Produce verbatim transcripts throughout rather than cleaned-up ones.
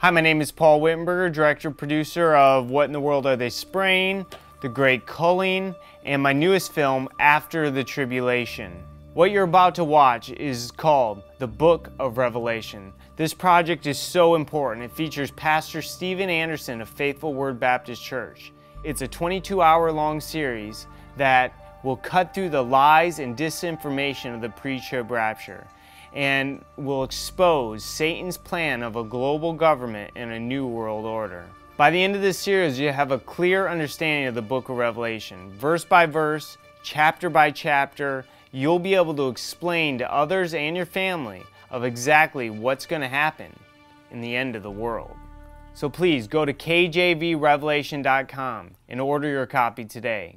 Hi, my name is Paul Wittenberger, director producer of What in the World Are They Spraying?, The Great Culling, and my newest film, After the Tribulation. What you're about to watch is called The Book of Revelation. This project is so important. It features Pastor Steven Anderson of Faithful Word Baptist Church. It's a twenty-two hour long series that will cut through the lies and disinformation of the pre-trib rapture and will expose Satan's plan of a global government and a new world order. By the end of this series, you have a clear understanding of the book of Revelation. Verse by verse, chapter by chapter, you'll be able to explain to others and your family of exactly what's going to happen in the end of the world. So please go to K J V revelation dot com and order your copy today.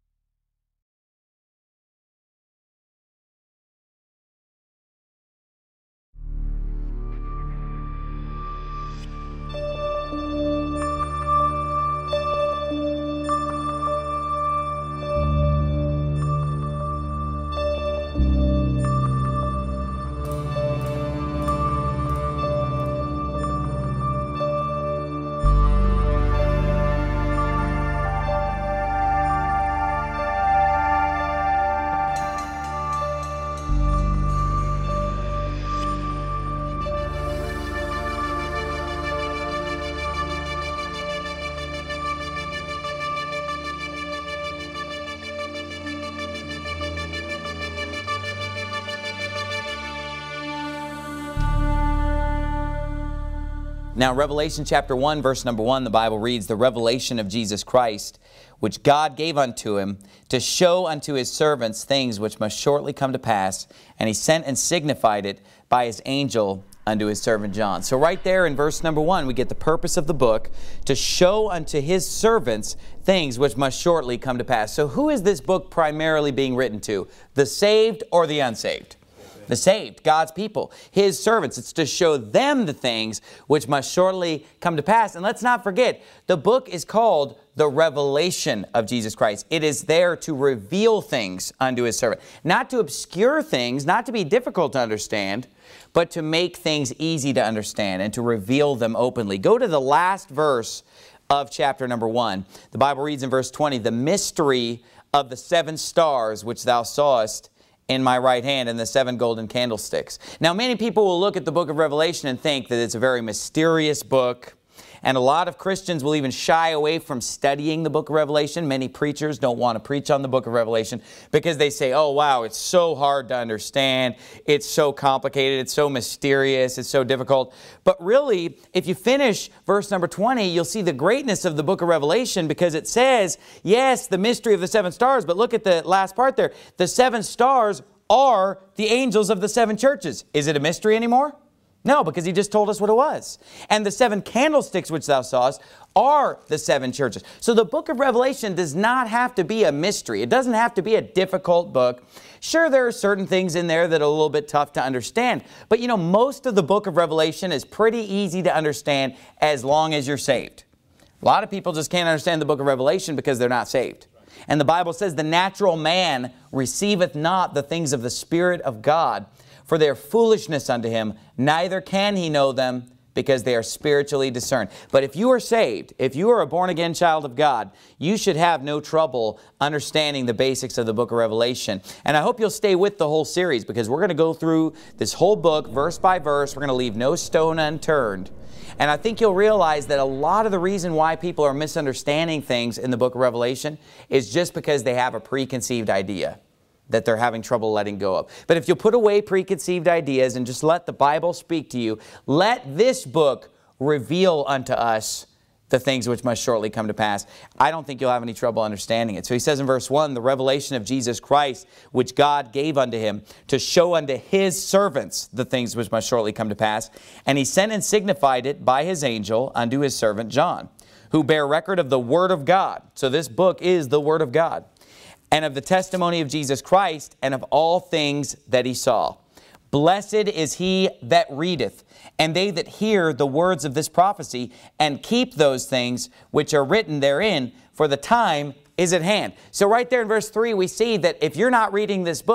Now, Revelation chapter one, verse number one, the Bible reads, "The revelation of Jesus Christ, which God gave unto him, to show unto his servants things which must shortly come to pass. And he sent and signified it by his angel unto his servant John." So right there in verse number one, we get the purpose of the book, to show unto his servants things which must shortly come to pass. So who is this book primarily being written to? The saved or the unsaved? The saved, God's people, his servants. It's to show them the things which must shortly come to pass. And let's not forget, the book is called the revelation of Jesus Christ. It is there to reveal things unto his servant. Not to obscure things, not to be difficult to understand, but to make things easy to understand and to reveal them openly. Go to the last verse of chapter number one. The Bible reads in verse twenty, "The mystery of the seven stars which thou sawest in my right hand, and the seven golden candlesticks." Now, many people will look at the book of Revelation and think that it's a very mysterious book. And a lot of Christians will even shy away from studying the book of Revelation. Many preachers don't want to preach on the book of Revelation because they say, oh, wow, it's so hard to understand. It's so complicated. It's so mysterious. It's so difficult. But really, if you finish verse number twenty, you'll see the greatness of the book of Revelation, because it says, yes, the mystery of the seven stars, but look at the last part there. The seven stars are the angels of the seven churches. Is it a mystery anymore? No, because he just told us what it was. And the seven candlesticks which thou sawest are the seven churches. So the book of Revelation does not have to be a mystery. It doesn't have to be a difficult book. Sure, there are certain things in there that are a little bit tough to understand. But you know, most of the book of Revelation is pretty easy to understand as long as you're saved. A lot of people just can't understand the book of Revelation because they're not saved. And the Bible says, "The natural man receiveth not the things of the Spirit of God, for they are foolishness unto him, neither can he know them, because they are spiritually discerned." But if you are saved, if you are a born-again child of God, you should have no trouble understanding the basics of the book of Revelation. And I hope you'll stay with the whole series, because we're going to go through this whole book, verse by verse. We're going to leave no stone unturned. And I think you'll realize that a lot of the reason why people are misunderstanding things in the book of Revelation is just because they have a preconceived idea that they're having trouble letting go of. But if you'll put away preconceived ideas and just let the Bible speak to you, let this book reveal unto us the things which must shortly come to pass, I don't think you'll have any trouble understanding it. So he says in verse one, "The revelation of Jesus Christ, which God gave unto him, to show unto his servants the things which must shortly come to pass. And he sent and signified it by his angel unto his servant John, who bare record of the word of God." So this book is the word of God. "And of the testimony of Jesus Christ, and of all things that he saw. Blessed is he that readeth, and they that hear the words of this prophecy, and keep those things which are written therein, for the time is at hand." So right there in verse three, we see that if you're not reading this book,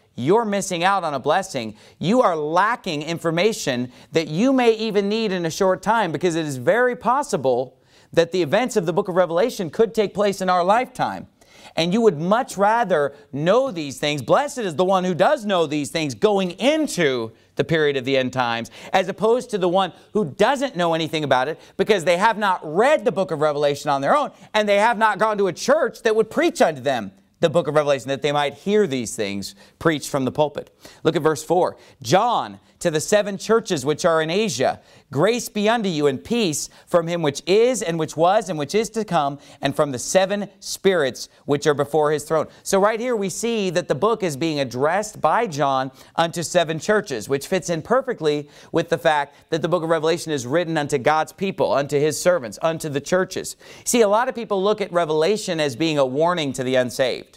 you're missing out on a blessing. You are lacking information that you may even need in a short time, because it is very possible that the events of the book of Revelation could take place in our lifetime. And you would much rather know these things. Blessed is the one who does know these things going into the period of the end times, as opposed to the one who doesn't know anything about it because they have not read the book of Revelation on their own, and they have not gone to a church that would preach unto them the book of Revelation, that they might hear these things preached from the pulpit. Look at verse four. John, to the seven churches which are in Asia, grace be unto you and peace from him which is, and which was, and which is to come, and from the seven spirits which are before his throne. So right here we see that the book is being addressed by John unto seven churches, which fits in perfectly with the fact that the book of Revelation is written unto God's people, unto his servants, unto the churches. See, a lot of people look at Revelation as being a warning to the unsaved.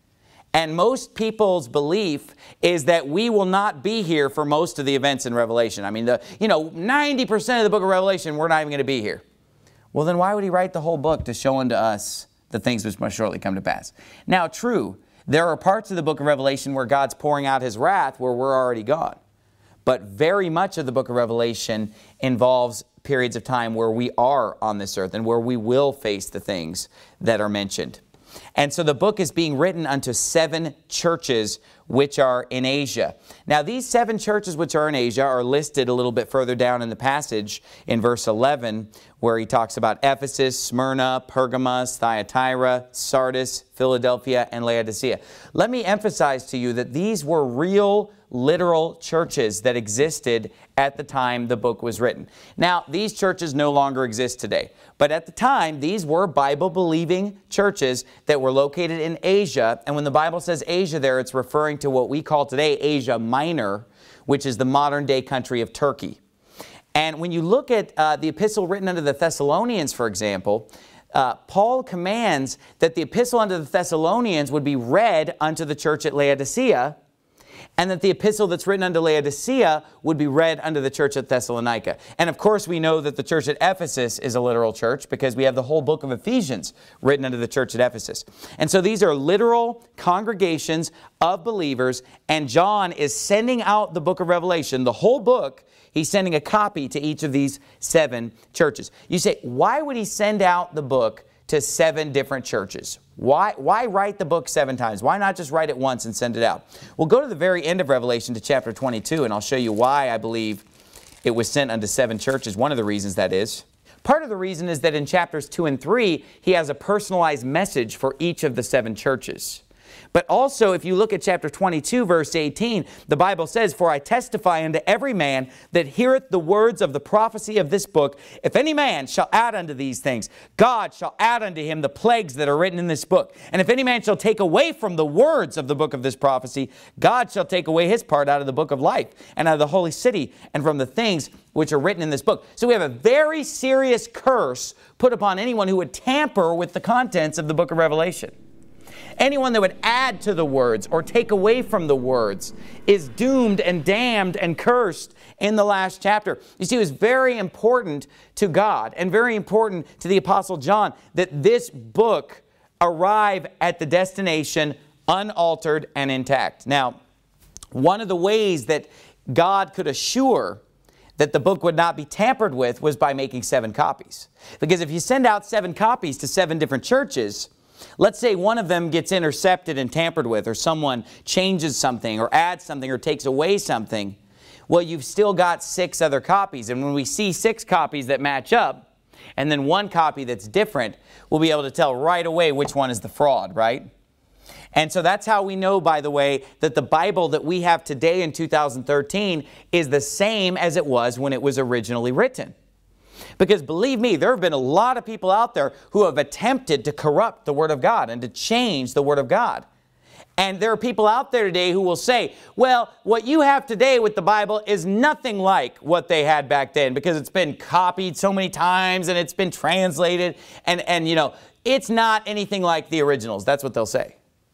And most people's belief is that we will not be here for most of the events in Revelation. I mean, the, you know, ninety percent of the book of Revelation, we're not even going to be here. Well, then why would he write the whole book to show unto us the things which must shortly come to pass? Now, true, there are parts of the book of Revelation where God's pouring out his wrath where we're already gone. But very much of the book of Revelation involves periods of time where we are on this earth and where we will face the things that are mentioned. And so the book is being written unto seven churches which are in Asia. Now these seven churches which are in Asia are listed a little bit further down in the passage in verse eleven, where he talks about Ephesus, Smyrna, Pergamos, Thyatira, Sardis, Philadelphia, and Laodicea. Let me emphasize to you that these were real, literal churches that existed at the time the book was written. Now, these churches no longer exist today. But at the time, these were Bible-believing churches that were located in Asia. And when the Bible says Asia there, it's referring to what we call today Asia Minor, which is the modern-day country of Turkey. And when you look at uh, the epistle written unto the Thessalonians, for example, uh, Paul commands that the epistle unto the Thessalonians would be read unto the church at Laodicea, and that the epistle that's written unto Laodicea would be read unto the church at Thessalonica. And of course we know that the church at Ephesus is a literal church because we have the whole book of Ephesians written unto the church at Ephesus. And so these are literal congregations of believers, and John is sending out the book of Revelation, the whole book. He's sending a copy to each of these seven churches. You say, why would he send out the book to seven different churches? Why, why write the book seven times? Why not just write it once and send it out? Well, go to the very end of Revelation to chapter twenty-two, and I'll show you why I believe it was sent unto seven churches. One of the reasons that is. Part of the reason is that in chapters two and three, he has a personalized message for each of the seven churches. But also, if you look at chapter twenty-two, verse eighteen, the Bible says, "For I testify unto every man that heareth the words of the prophecy of this book, if any man shall add unto these things, God shall add unto him the plagues that are written in this book. And if any man shall take away from the words of the book of this prophecy, God shall take away his part out of the book of life, and out of the holy city, and from the things which are written in this book." So we have a very serious curse put upon anyone who would tamper with the contents of the book of Revelation. Anyone that would add to the words or take away from the words is doomed and damned and cursed in the last chapter. You see, it was very important to God and very important to the Apostle John that this book arrive at the destination unaltered and intact. Now, one of the ways that God could assure that the book would not be tampered with was by making seven copies. Because if you send out seven copies to seven different churches, let's say one of them gets intercepted and tampered with, or someone changes something or adds something or takes away something. Well, you've still got six other copies. And when we see six copies that match up and then one copy that's different, we'll be able to tell right away which one is the fraud, right? And so that's how we know, by the way, that the Bible that we have today in two thousand thirteen is the same as it was when it was originally written. Because believe me, there have been a lot of people out there who have attempted to corrupt the Word of God and to change the Word of God. And there are people out there today who will say, well, what you have today with the Bible is nothing like what they had back then because it's been copied so many times and it's been translated and, and you know, it's not anything like the originals. That's what they'll say.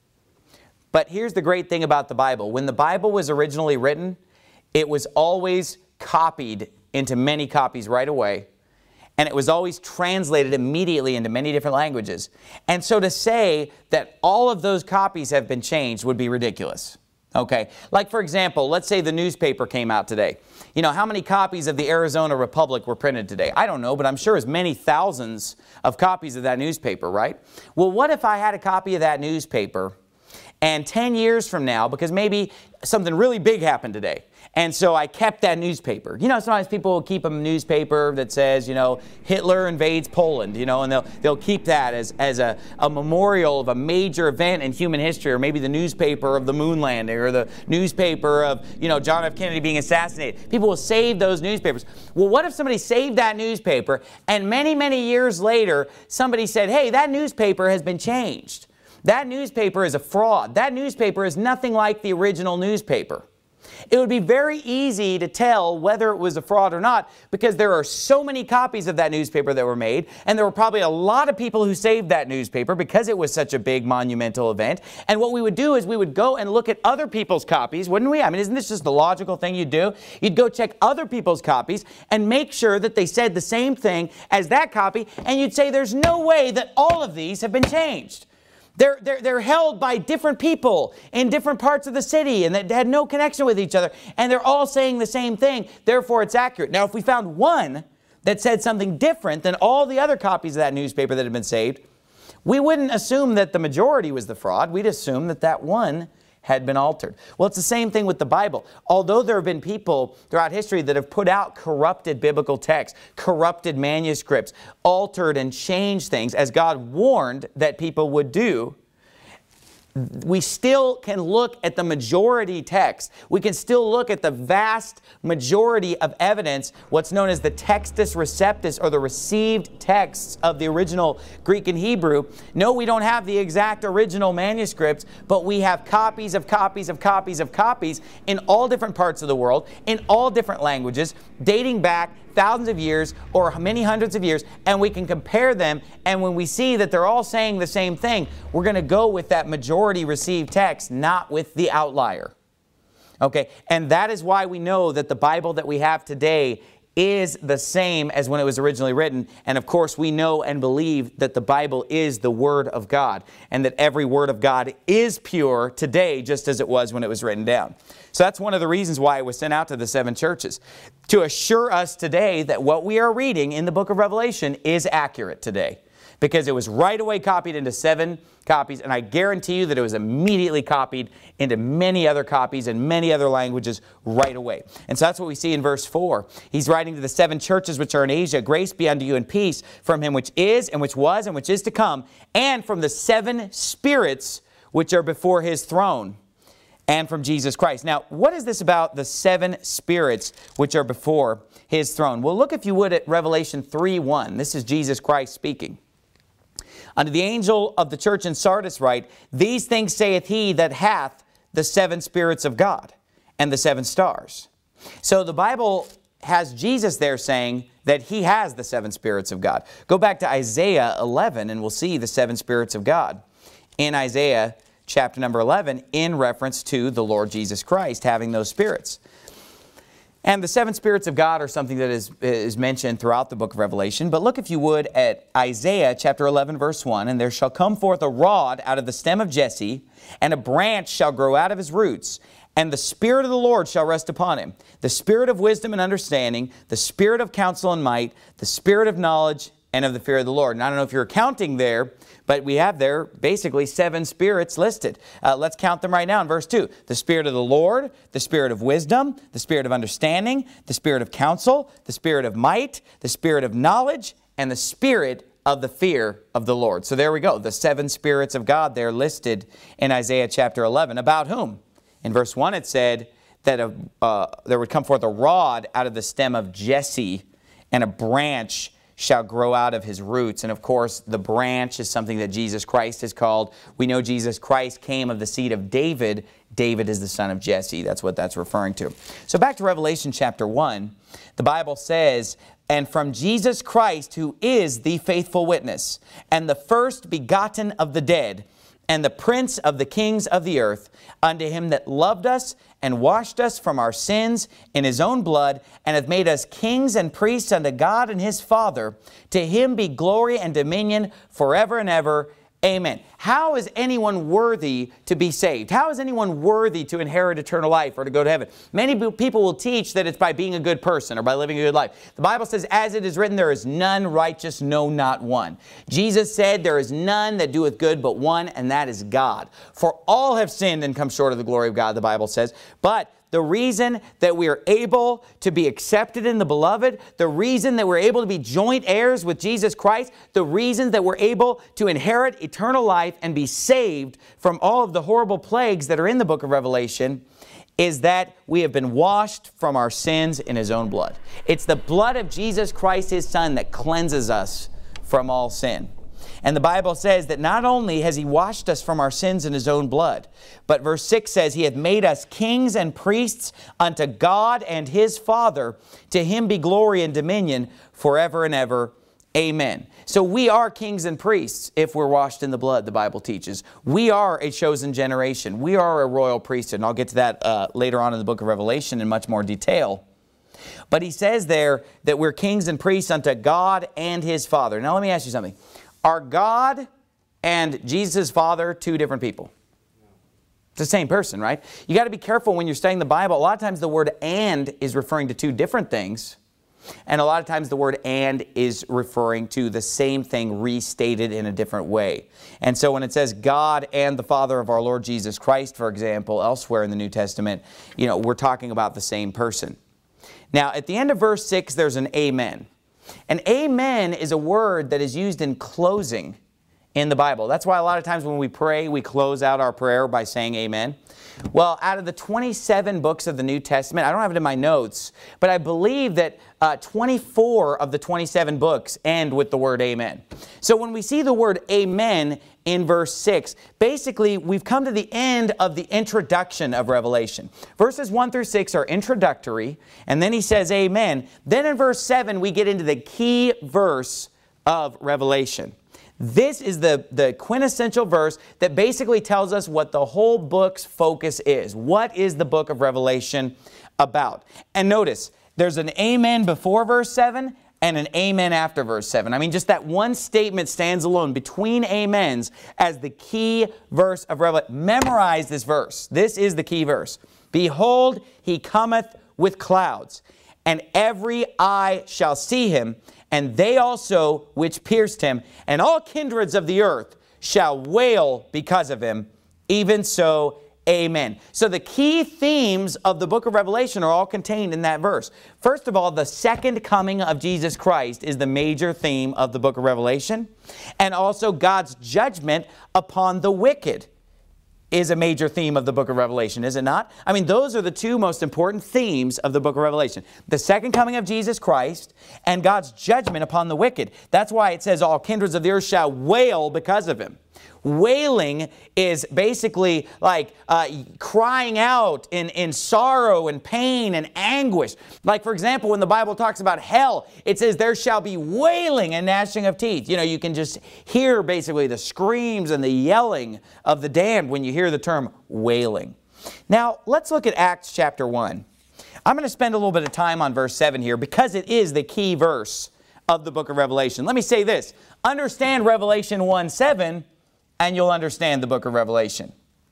But here's the great thing about the Bible. When the Bible was originally written, it was always copied into many copies right away. And it was always translated immediately into many different languages. And so to say that all of those copies have been changed would be ridiculous. Okay, like for example, let's say the newspaper came out today. You know, how many copies of the Arizona Republic were printed today? I don't know, but I'm sure as many thousands of copies of that newspaper, right? Well, what if I had a copy of that newspaper and ten years from now, because maybe something really big happened today, and so I kept that newspaper. You know, sometimes people will keep a newspaper that says, you know, Hitler invades Poland, you know, and they'll, they'll keep that as, as a, a memorial of a major event in human history, or maybe the newspaper of the moon landing, or the newspaper of, you know, John F. Kennedy being assassinated. People will save those newspapers. Well, what if somebody saved that newspaper, and many, many years later, somebody said, hey, that newspaper has been changed. That newspaper is a fraud. That newspaper is nothing like the original newspaper. It would be very easy to tell whether it was a fraud or not, because there are so many copies of that newspaper that were made, and there were probably a lot of people who saved that newspaper because it was such a big monumental event. And what we would do is we would go and look at other people's copies, wouldn't we? I mean, isn't this just the logical thing you'd do? You'd go check other people's copies and make sure that they said the same thing as that copy, and you'd say there's no way that all of these have been changed. They're, they're, they're held by different people in different parts of the city, and that had no connection with each other, and they're all saying the same thing, therefore it's accurate. Now, if we found one that said something different than all the other copies of that newspaper that had been saved, we wouldn't assume that the majority was the fraud. We'd assume that that one had been altered. Well, it's the same thing with the Bible. Although there have been people throughout history that have put out corrupted biblical texts, corrupted manuscripts, altered and changed things, as God warned that people would do, we still can look at the majority text. We can still look at the vast majority of evidence, what's known as the textus receptus, or the received texts of the original Greek and Hebrew. No, we don't have the exact original manuscripts, but we have copies of copies of copies of copies in all different parts of the world, in all different languages, dating back thousands of years or many hundreds of years, and we can compare them, and when we see that they're all saying the same thing, we're going to go with that majority received text, not with the outlier. Okay, and that is why we know that the Bible that we have today is the same as when it was originally written. And of course, we know and believe that the Bible is the Word of God, and that every Word of God is pure today, just as it was when it was written down. So that's one of the reasons why it was sent out to the seven churches, to assure us today that what we are reading in the book of Revelation is accurate today, because it was right away copied into seven copies, and I guarantee you that it was immediately copied into many other copies in many other languages right away. And so that's what we see in verse four. He's writing to the seven churches which are in Asia, grace be unto you and peace from him which is, and which was, and which is to come, and from the seven spirits which are before his throne, and from Jesus Christ. Now, what is this about the seven spirits which are before his throne? Well, look, if you would, at Revelation three one. This is Jesus Christ speaking. Unto the angel of the church in Sardis write, these things saith he that hath the seven spirits of God and the seven stars. So the Bible has Jesus there saying that he has the seven spirits of God. Go back to Isaiah eleven and we'll see the seven spirits of God in Isaiah chapter number eleven, in reference to the Lord Jesus Christ having those spirits. And the seven spirits of God are something that is, is mentioned throughout the book of Revelation. But look, if you would, at Isaiah chapter eleven, verse one. And there shall come forth a rod out of the stem of Jesse, and a branch shall grow out of his roots. And the Spirit of the Lord shall rest upon him, the Spirit of wisdom and understanding, the Spirit of counsel and might, the Spirit of knowledge and of the fear of the Lord. And I don't know if you're counting there, but we have there basically seven spirits listed. Uh, let's count them right now in verse two. The Spirit of the Lord, the Spirit of wisdom, the Spirit of understanding, the Spirit of counsel, the Spirit of might, the Spirit of knowledge, and the Spirit of the fear of the Lord. So there we go. The seven spirits of God there listed in Isaiah chapter eleven. About whom? In verse one it said that a, uh, there would come forth a rod out of the stem of Jesse, and a branch shall grow out of his roots. And of course, the branch is something that Jesus Christ is called. We know Jesus Christ came of the seed of David. David is the son of Jesse. That's what that's referring to. So back to Revelation chapter one, the Bible says, and from Jesus Christ, who is the faithful witness, and the first begotten of the dead, and the prince of the kings of the earth, unto him that loved us and washed us from our sins in his own blood, and hath made us kings and priests unto God and his Father. To him be glory and dominion forever and ever. Amen. How is anyone worthy to be saved? How is anyone worthy to inherit eternal life or to go to heaven? Many people will teach that it's by being a good person or by living a good life. The Bible says, as it is written, there is none righteous, no, not one. Jesus said, there is none that doeth good but one, and that is God. For all have sinned and come short of the glory of God, the Bible says. But the reason that we are able to be accepted in the beloved, the reason that we're able to be joint heirs with Jesus Christ, the reason that we're able to inherit eternal life and be saved from all of the horrible plagues that are in the book of Revelation is that we have been washed from our sins in His own blood. It's the blood of Jesus Christ, His Son, that cleanses us from all sin. And the Bible says that not only has He washed us from our sins in His own blood, but verse six says, He hath made us kings and priests unto God and His Father. To Him be glory and dominion forever and ever. Amen. So we are kings and priests if we're washed in the blood, the Bible teaches. We are a chosen generation. We are a royal priesthood. And I'll get to that uh, later on in the book of Revelation in much more detail. But he says there that we're kings and priests unto God and His Father. Now let me ask you something. Are God and Jesus' Father two different people? It's the same person, right? You got to be careful when you're studying the Bible. A lot of times the word and is referring to two different things. And a lot of times the word and is referring to the same thing restated in a different way. And so when it says God and the Father of our Lord Jesus Christ, for example, elsewhere in the New Testament, you know, we're talking about the same person. Now, at the end of verse six, there's an amen. And amen is a word that is used in closing in the Bible. That's why a lot of times when we pray, we close out our prayer by saying amen. Well, out of the twenty-seven books of the New Testament, I don't have it in my notes, but I believe that uh, twenty-four of the twenty-seven books end with the word amen. So when we see the word amen in verse six, basically we've come to the end of the introduction of Revelation. Verses one through six are introductory, and then he says amen. Then in verse seven we get into the key verse of Revelation. This is the, the quintessential verse that basically tells us what the whole book's focus is. What is the book of Revelation about? And notice, there's an amen before verse seven and an amen after verse seven. I mean, just that one statement stands alone between amens as the key verse of Revelation. Memorize this verse. This is the key verse. Behold, He cometh with clouds, and every eye shall see Him, and they also which pierced Him, and all kindreds of the earth shall wail because of Him. Even so, amen. So the key themes of the book of Revelation are all contained in that verse. First of all, the second coming of Jesus Christ is the major theme of the book of Revelation. And also God's judgment upon the wicked is a major theme of the book of Revelation, is it not? I mean, those are the two most important themes of the book of Revelation. The second coming of Jesus Christ and God's judgment upon the wicked. That's why it says all kindreds of the earth shall wail because of Him. Wailing is basically like uh, crying out in, in sorrow and pain and anguish. Like, for example, when the Bible talks about hell, it says there shall be wailing and gnashing of teeth. You know, you can just hear basically the screams and the yelling of the damned when you hear the term wailing. Now, let's look at Acts chapter one. I'm going to spend a little bit of time on verse seven here because it is the key verse of the book of Revelation. Let me say this. Understand Revelation one seven, and you'll understand the book of Revelation.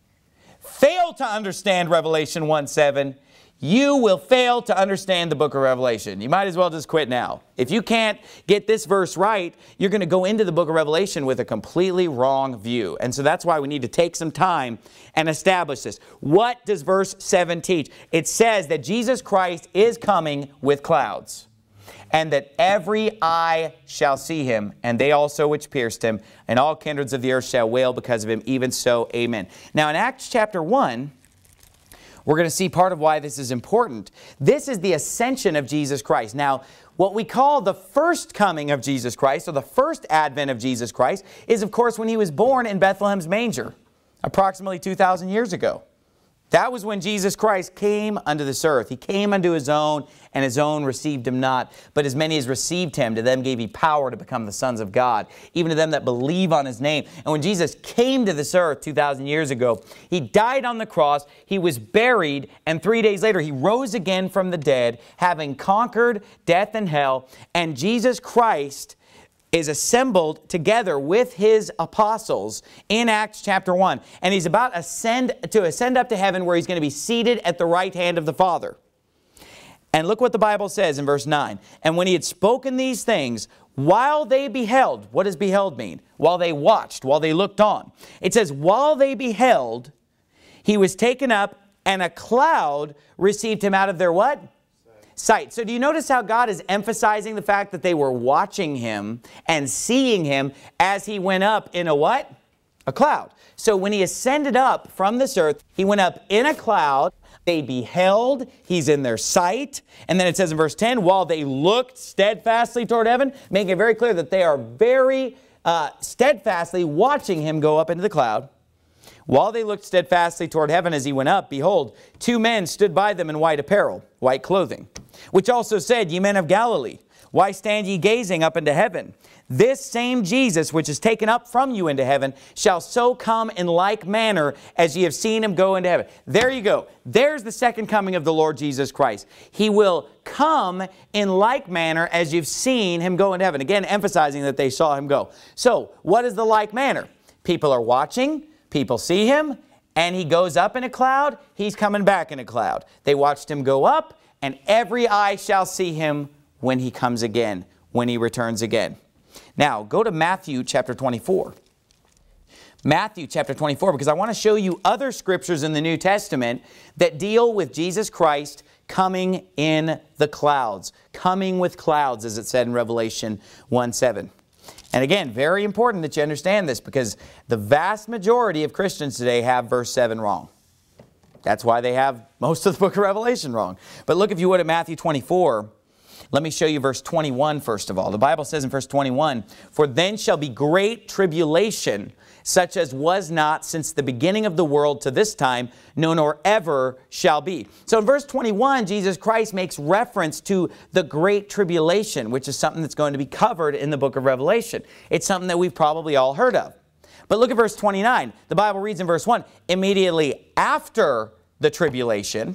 Fail to understand Revelation one seven, you will fail to understand the book of Revelation. You might as well just quit now. If you can't get this verse right, you're going to go into the book of Revelation with a completely wrong view. And so that's why we need to take some time and establish this. What does verse seven teach? It says that Jesus Christ is coming with clouds, and that every eye shall see Him, and they also which pierced Him, and all kindreds of the earth shall wail because of Him. Even so, amen. Now in Acts chapter one, we're going to see part of why this is important. This is the ascension of Jesus Christ. Now, what we call the first coming of Jesus Christ, or the first advent of Jesus Christ, is of course when He was born in Bethlehem's manger, approximately two thousand years ago. That was when Jesus Christ came unto this earth. He came unto His own, and His own received Him not. But as many as received Him, to them gave He power to become the sons of God, even to them that believe on His name. And when Jesus came to this earth two thousand years ago, He died on the cross, He was buried, and three days later He rose again from the dead, having conquered death and hell. And Jesus Christ is assembled together with his apostles in Acts chapter one. And he's about ascend, to ascend up to heaven, where he's going to be seated at the right hand of the Father. And look what the Bible says in verse nine. And when he had spoken these things, while they beheld, what does beheld mean? While they watched, while they looked on. It says, while they beheld, he was taken up, and a cloud received him out of their what? Sight. So do you notice how God is emphasizing the fact that they were watching him and seeing him as he went up in a what? A cloud. So when he ascended up from this earth, he went up in a cloud. They beheld, he's in their sight. And then it says in verse ten, while they looked steadfastly toward heaven, making it very clear that they are very uh, steadfastly watching him go up into the cloud. While they looked steadfastly toward heaven as he went up, behold, two men stood by them in white apparel, white clothing, which also said, Ye men of Galilee, why stand ye gazing up into heaven? This same Jesus, which is taken up from you into heaven, shall so come in like manner as ye have seen him go into heaven. There you go. There's the second coming of the Lord Jesus Christ. He will come in like manner as you've seen him go into heaven. Again, emphasizing that they saw him go. So, what is the like manner? People are watching. People see him, and he goes up in a cloud. He's coming back in a cloud. They watched him go up, and every eye shall see him when he comes again, when he returns again. Now, go to Matthew chapter twenty-four. Matthew chapter twenty-four, because I want to show you other scriptures in the New Testament that deal with Jesus Christ coming in the clouds. Coming with clouds, as it said in Revelation one seven. And again, very important that you understand this, because the vast majority of Christians today have verse seven wrong. That's why they have most of the book of Revelation wrong. But look, if you would, at Matthew twenty-four. Let me show you verse twenty-one first of all. The Bible says in verse twenty-one, For then shall be great tribulation, such as was not since the beginning of the world to this time, no nor ever shall be. So in verse twenty-one, Jesus Christ makes reference to the great tribulation, which is something that's going to be covered in the book of Revelation. It's something that we've probably all heard of. But look at verse twenty-nine. The Bible reads in verse one, Immediately after the tribulation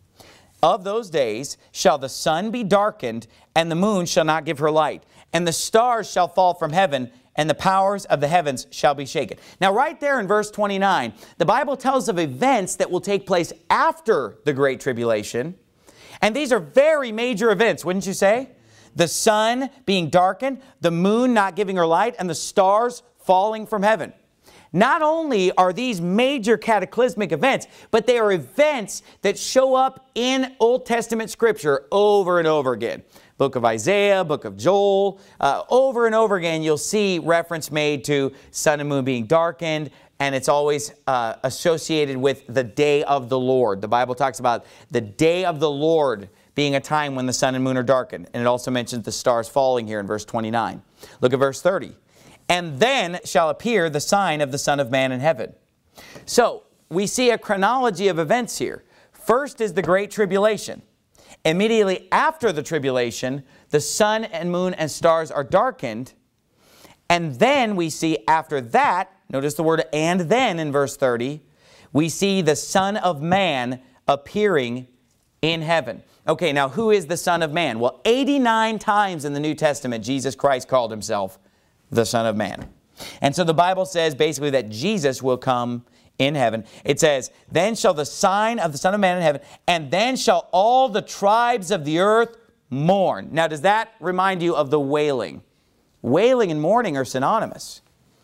of those days shall the sun be darkened, and the moon shall not give her light, and the stars shall fall from heaven, and the powers of the heavens shall be shaken. Now right there in verse twenty-nine, the Bible tells of events that will take place after the Great Tribulation. And these are very major events, wouldn't you say? The sun being darkened, the moon not giving her light, and the stars falling from heaven. Not only are these major cataclysmic events, but they are events that show up in Old Testament Scripture over and over again. Book of Isaiah, book of Joel, uh, over and over again you'll see reference made to sun and moon being darkened, and it's always uh, associated with the day of the Lord. The Bible talks about the day of the Lord being a time when the sun and moon are darkened, and it also mentions the stars falling here in verse twenty-nine. Look at verse thirty. And then shall appear the sign of the Son of Man in heaven. So, we see a chronology of events here. First is the Great Tribulation. Immediately after the tribulation, the sun and moon and stars are darkened. And then we see after that, notice the word and then in verse thirty, we see the Son of Man appearing in heaven. Okay, now who is the Son of Man? Well, eighty-nine times in the New Testament, Jesus Christ called himself the Son of Man. And so the Bible says basically that Jesus will come in heaven. It says, Then shall the sign of the Son of Man in heaven, and then shall all the tribes of the earth mourn. Now, does that remind you of the wailing? Wailing and mourning are synonymous.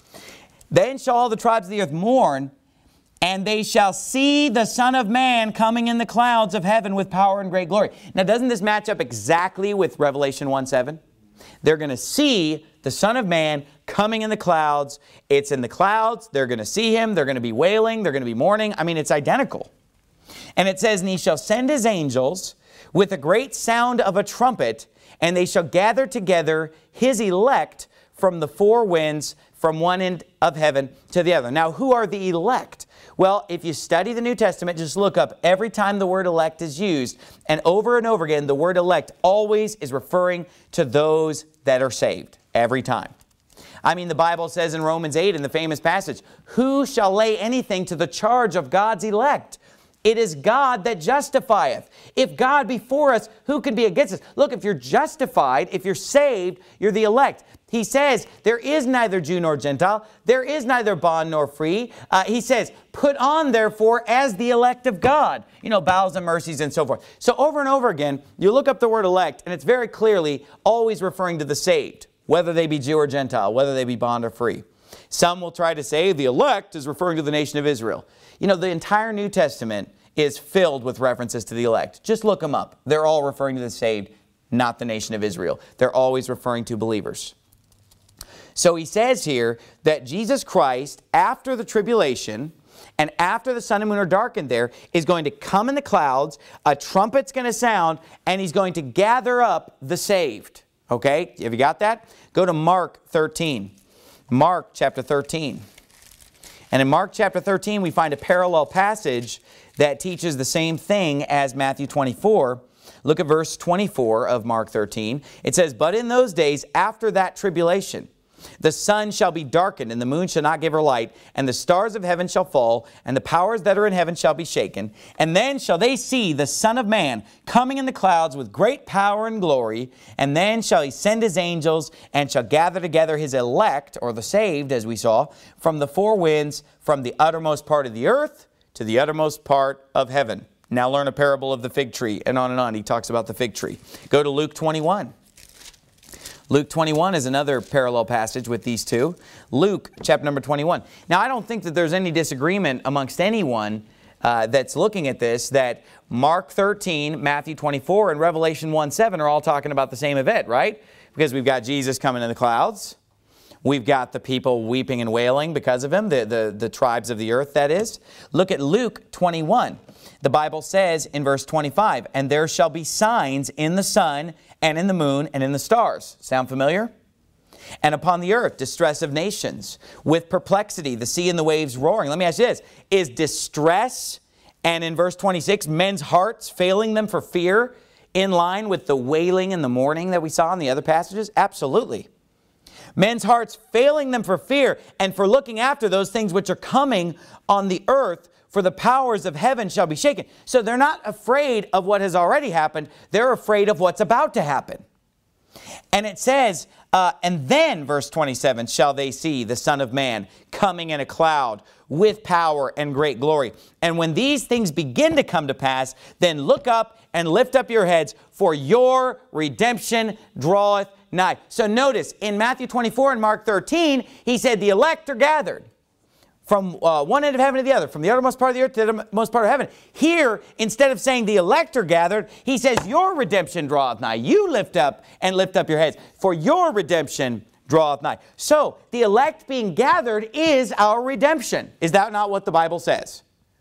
Then shall all the tribes of the earth mourn, and they shall see the Son of Man coming in the clouds of heaven with power and great glory. Now, doesn't this match up exactly with Revelation one seven? They're going to see the Son of Man coming in the clouds. It's in the clouds. They're going to see him. They're going to be wailing. They're going to be mourning. I mean, it's identical. And it says, And he shall send his angels with a great sound of a trumpet, and they shall gather together his elect from the four winds, from one end of heaven to the other. Now, who are the elect? Well, if you study the New Testament, just look up every time the word elect is used. And over and over again, the word elect always is referring to those that are saved. Every time. I mean, the Bible says in Romans eight, in the famous passage, Who shall lay anything to the charge of God's elect? It is God that justifieth. If God be for us, who can be against us? Look, if you're justified, if you're saved, you're the elect. he says, there is neither Jew nor Gentile, there is neither bond nor free. Uh, he says, put on therefore as the elect of God, you know, bowels and mercies and so forth. So over and over again, you look up the word elect, and it's very clearly always referring to the saved, whether they be Jew or Gentile, whether they be bond or free. Some will try to say the elect is referring to the nation of Israel. You know, the entire New Testament is filled with references to the elect. Just look them up. They're all referring to the saved, not the nation of Israel. They're always referring to believers. So he says here that Jesus Christ, after the tribulation, and after the sun and moon are darkened there, is going to come in the clouds, a trumpet's going to sound, and he's going to gather up the saved. Okay, have you got that? Go to Mark thirteen. Mark chapter thirteen. And in Mark chapter thirteen, we find a parallel passage that teaches the same thing as Matthew twenty-four. Look at verse twenty-four of Mark thirteen. It says, but in those days after that tribulation, the sun shall be darkened, and the moon shall not give her light, and the stars of heaven shall fall, and the powers that are in heaven shall be shaken. And then shall they see the Son of Man coming in the clouds with great power and glory. And then shall he send his angels, and shall gather together his elect, or the saved, as we saw, from the four winds, from the uttermost part of the earth to the uttermost part of heaven. Now learn a parable of the fig tree, and on and on. He talks about the fig tree. Go to Luke twenty-one. Luke twenty-one is another parallel passage with these two. Luke chapter number twenty-one. Now I don't think that there's any disagreement amongst anyone uh, that's looking at this that Mark thirteen, Matthew twenty-four, and Revelation one seven are all talking about the same event, right? Because we've got Jesus coming in the clouds. We've got the people weeping and wailing because of him, the, the, the tribes of the earth, that is. Look at Luke twenty-one. The Bible says in verse twenty-five, and there shall be signs in the sun and in the moon and in the stars. Sound familiar? And upon the earth, distress of nations, with perplexity, the sea and the waves roaring. Let me ask you this. Is distress, and in verse twenty-six, men's hearts failing them for fear, in line with the wailing and the mourning that we saw in the other passages? Absolutely. Men's hearts failing them for fear and for looking after those things which are coming on the earth, for the powers of heaven shall be shaken. So they're not afraid of what has already happened. They're afraid of what's about to happen. And it says, uh, and then, verse twenty-seven, shall they see the Son of Man coming in a cloud with power and great glory. And when these things begin to come to pass, then look up and lift up your heads, for your redemption draweth nigh. So notice, in Matthew twenty-four and Mark thirteen, he said the elect are gathered from uh, one end of heaven to the other, from the uttermost part of the earth to the uttermost part of heaven. Here, instead of saying the elect are gathered, he says your redemption draweth nigh. You lift up and lift up your heads, for your redemption draweth nigh. So, the elect being gathered is our redemption. Is that not what the Bible says?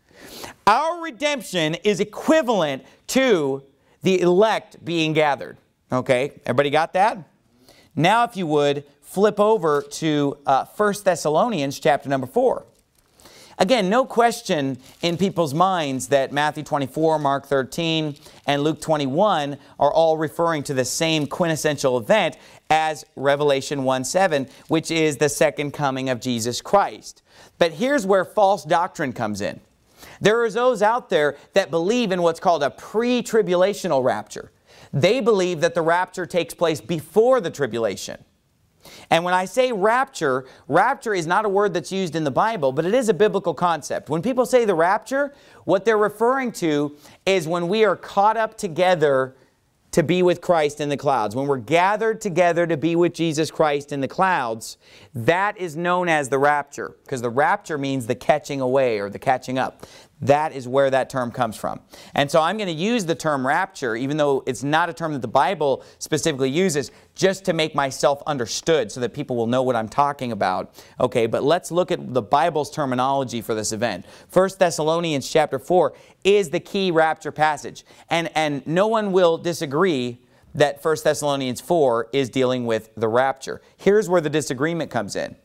Our redemption is equivalent to the elect being gathered. Okay, everybody got that? Now, if you would, flip over to uh, First Thessalonians chapter number four. Again, no question in people's minds that Matthew twenty-four, Mark thirteen, and Luke twenty-one are all referring to the same quintessential event as Revelation one seven, which is the second coming of Jesus Christ. But here's where false doctrine comes in. There are those out there that believe in what's called a pre-tribulational rapture. They believe that the rapture takes place before the tribulation. And when I say rapture, rapture is not a word that's used in the Bible, but it is a biblical concept. When people say the rapture, what they're referring to is when we are caught up together to be with Christ in the clouds. When we're gathered together to be with Jesus Christ in the clouds, that is known as the rapture, because the rapture means the catching away or the catching up. That is where that term comes from. And so I'm going to use the term rapture, even though it's not a term that the Bible specifically uses, just to make myself understood so that people will know what I'm talking about. Okay, but let's look at the Bible's terminology for this event. First Thessalonians chapter four is the key rapture passage. And, and no one will disagree that First Thessalonians four is dealing with the rapture. Here's where the disagreement comes in.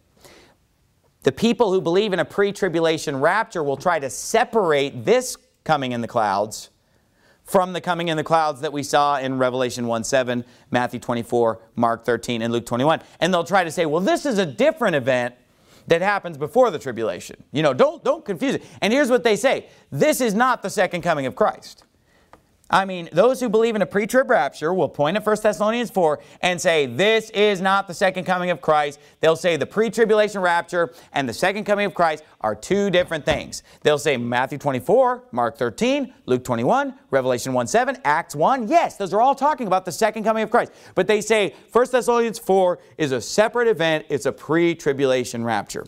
The people who believe in a pre-tribulation rapture will try to separate this coming in the clouds from the coming in the clouds that we saw in Revelation one seven, Matthew twenty-four, Mark thirteen, and Luke twenty-one. And they'll try to say, well, this is a different event that happens before the tribulation. You know, don't, don't confuse it. And here's what they say. This is not the second coming of Christ. I mean, those who believe in a pre-trib rapture will point at First Thessalonians four and say, this is not the second coming of Christ. They'll say the pre-tribulation rapture and the second coming of Christ are two different things. They'll say Matthew twenty-four, Mark thirteen, Luke twenty-one, Revelation one seven, Acts one. Yes, those are all talking about the second coming of Christ. But they say First Thessalonians four is a separate event. It's a pre-tribulation rapture.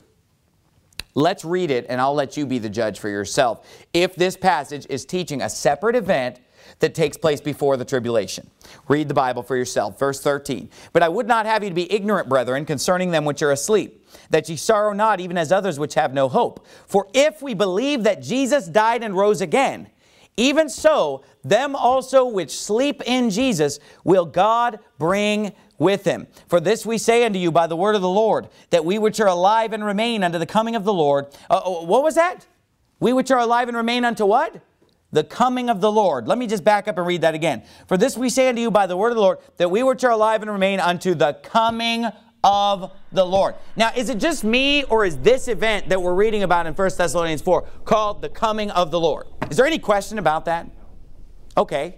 Let's read it, and I'll let you be the judge for yourself. If this passage is teaching a separate event that takes place before the tribulation. Read the Bible for yourself. Verse thirteen. But I would not have you to be ignorant, brethren, concerning them which are asleep, that ye sorrow not, even as others which have no hope. For if we believe that Jesus died and rose again, even so, them also which sleep in Jesus will God bring with him. For this we say unto you by the word of the Lord, that we which are alive and remain unto the coming of the Lord. Uh, what was that? We which are alive and remain unto what? The coming of the Lord. Let me just back up and read that again. For this we say unto you by the word of the Lord, that we which are alive and remain unto the coming of the Lord. Now, is it just me, or is this event that we're reading about in First Thessalonians four called the coming of the Lord? Is there any question about that? Okay.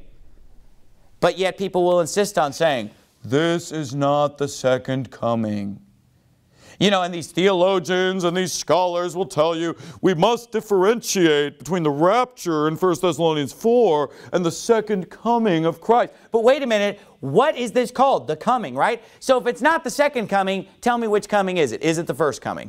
But yet people will insist on saying, this is not the second coming. You know, and these theologians and these scholars will tell you we must differentiate between the rapture in First Thessalonians four and the second coming of Christ. But wait a minute, what is this called? The coming, right? So if it's not the second coming, tell me which coming is it? Is it the first coming?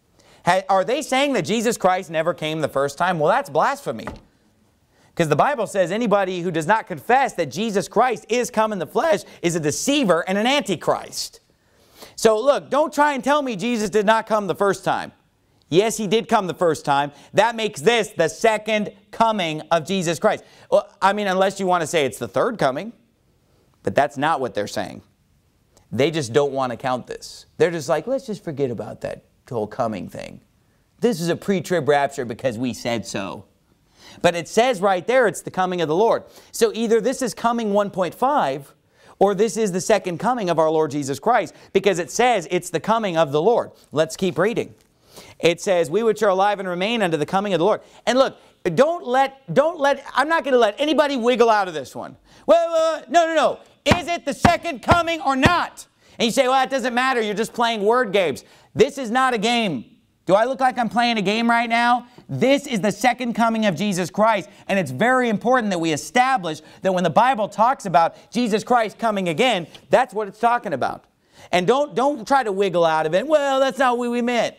Are they saying that Jesus Christ never came the first time? Well, that's blasphemy. Because the Bible says anybody who does not confess that Jesus Christ is come in the flesh is a deceiver and an antichrist. So look, don't try and tell me Jesus did not come the first time. Yes, he did come the first time. That makes this the second coming of Jesus Christ. Well, I mean, unless you want to say it's the third coming. But that's not what they're saying. They just don't want to count this. They're just like, let's just forget about that whole coming thing. This is a pre-trib rapture because we said so. But it says right there it's the coming of the Lord. So either this is coming one point five, or this is the second coming of our Lord Jesus Christ, because it says it's the coming of the Lord. Let's keep reading. It says, we which are alive and remain unto the coming of the Lord. And look, don't let, don't let, I'm not going to let anybody wiggle out of this one. Well, uh, no, no, no. Is it the second coming or not? And you say, well, it doesn't matter. You're just playing word games. This is not a game. Do I look like I'm playing a game right now? This is the second coming of Jesus Christ, and it's very important that we establish that when the Bible talks about Jesus Christ coming again, that's what it's talking about. And don't, don't try to wiggle out of it. Well, that's not what we meant.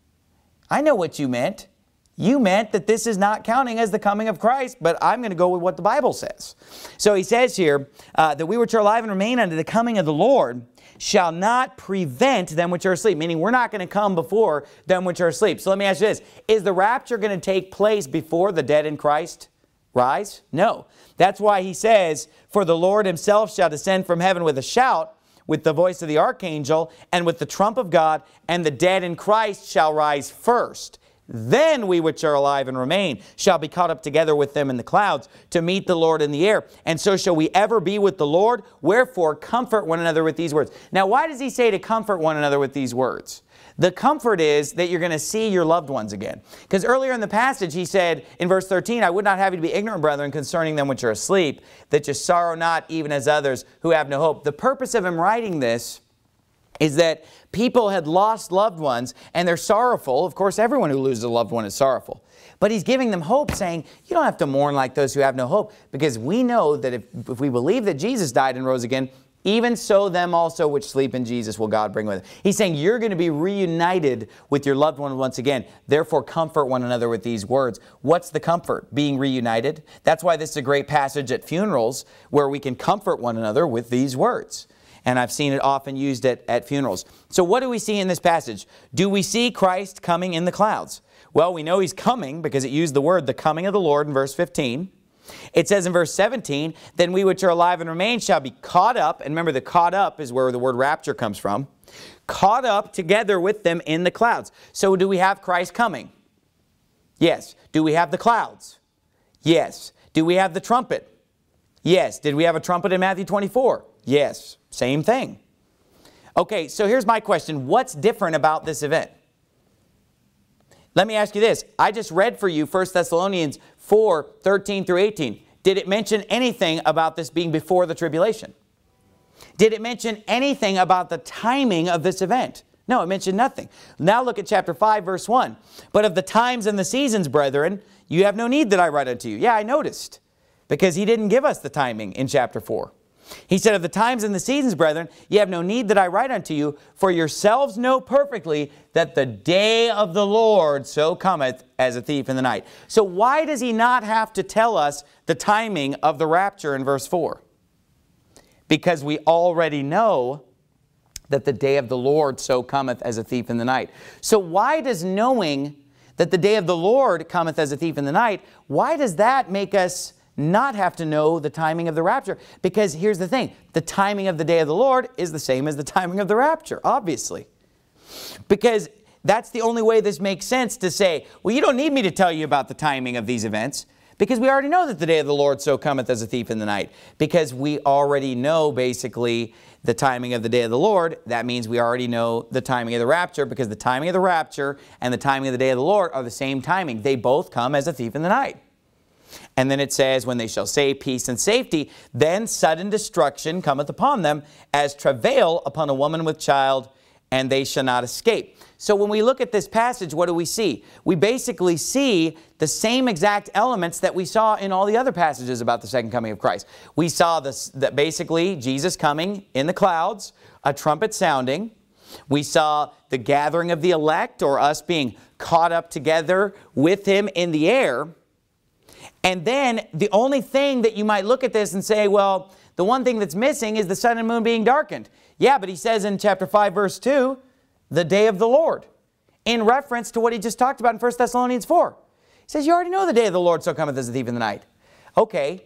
I know what you meant. You meant that this is not counting as the coming of Christ, but I'm going to go with what the Bible says. So he says here, uh, that we which are alive and remain unto the coming of the Lord shall not prevent them which are asleep. Meaning we're not going to come before them which are asleep. So let me ask you this. Is the rapture going to take place before the dead in Christ rise? No. That's why he says, for the Lord himself shall descend from heaven with a shout, with the voice of the archangel, and with the trump of God, and the dead in Christ shall rise first. Then we which are alive and remain shall be caught up together with them in the clouds to meet the Lord in the air. And so shall we ever be with the Lord. Wherefore comfort one another with these words. Now why does he say to comfort one another with these words? The comfort is that you're going to see your loved ones again. Because earlier in the passage he said in verse thirteen, I would not have you to be ignorant, brethren, concerning them which are asleep, that you sorrow not even as others who have no hope. The purpose of him writing this is that people had lost loved ones and they're sorrowful. Of course, everyone who loses a loved one is sorrowful. But he's giving them hope, saying, you don't have to mourn like those who have no hope, because we know that if, if we believe that Jesus died and rose again, even so them also which sleep in Jesus will God bring with him. He's saying you're going to be reunited with your loved one once again. Therefore, comfort one another with these words. What's the comfort? Being reunited. That's why this is a great passage at funerals where we can comfort one another with these words. And I've seen it often used at, at funerals. So what do we see in this passage? Do we see Christ coming in the clouds? Well, we know he's coming because it used the word, the coming of the Lord in verse fifteen. It says in verse seventeen, then we which are alive and remain shall be caught up. And remember, the caught up is where the word rapture comes from. Caught up together with them in the clouds. So do we have Christ coming? Yes. Do we have the clouds? Yes. Do we have the trumpet? Yes. Did we have a trumpet in Matthew twenty-four? Yes. Same thing. Okay, so here's my question. What's different about this event? Let me ask you this. I just read for you First Thessalonians four, thirteen through eighteen. Did it mention anything about this being before the tribulation? Did it mention anything about the timing of this event? No, it mentioned nothing. Now look at chapter five, verse one. But of the times and the seasons, brethren, you have no need that I write unto you. Yeah, I noticed. Because he didn't give us the timing in chapter four. He said, of the times and the seasons, brethren, ye have no need that I write unto you, for yourselves know perfectly that the day of the Lord so cometh as a thief in the night. So why does he not have to tell us the timing of the rapture in verse four? Because we already know that the day of the Lord so cometh as a thief in the night. So why does knowing that the day of the Lord cometh as a thief in the night, why does that make us not have to know the timing of the rapture? Because here's the thing, the timing of the day of the Lord is the same as the timing of the rapture, obviously. Because that's the only way this makes sense, to say, well, you don't need me to tell you about the timing of these events, because we already know that the day of the Lord so cometh as a thief in the night. Because we already know, basically, the timing of the day of the Lord. That means we already know the timing of the rapture, because the timing of the rapture and the timing of the day of the Lord are the same timing. They both come as a thief in the night. And then it says, when they shall say peace and safety, then sudden destruction cometh upon them, as travail upon a woman with child, and they shall not escape. So when we look at this passage, what do we see? We basically see the same exact elements that we saw in all the other passages about the second coming of Christ. We saw this, that basically Jesus coming in the clouds, a trumpet sounding. We saw the gathering of the elect, or us being caught up together with him in the air. And then the only thing that you might look at this and say, well, the one thing that's missing is the sun and moon being darkened. Yeah, but he says in chapter five, verse two, the day of the Lord, in reference to what he just talked about in First Thessalonians four. He says, you already know the day of the Lord so cometh as a thief in the night. Okay,